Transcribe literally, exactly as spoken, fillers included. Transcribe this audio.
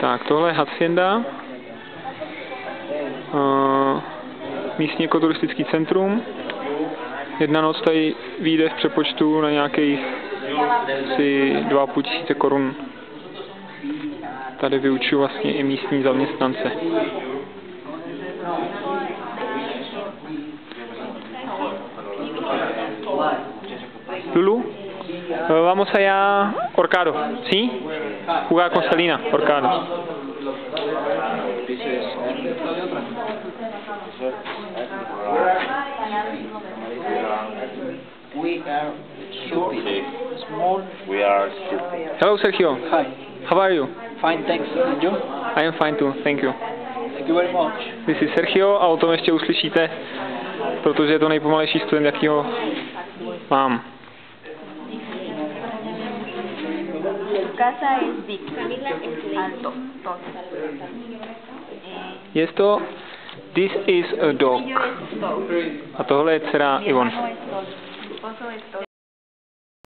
Tak, tohle je hacienda. Uh, místní ekoturistický centrum. Jedna noc tady vyjde v přepočtu na nějakých asi dva a půl tisíce korun. Tady vyučuju vlastně i místní zaměstnance. Lulu, vamos allá, Orcado, ¿sí? Jugar con Salina, Orcado. We are stupid. Small. We are stupid. Hello, Sergio. Hi. How are you? Fine, thanks. And you? I am fine too, thank you. Thank you very much. This is Sergio a o tom ještě uslyšíte, protože je to nejpomalejší student, jakýho mám. Casa es big, alto, todo. Je to This is a dog. A tohle je dcera Ivon.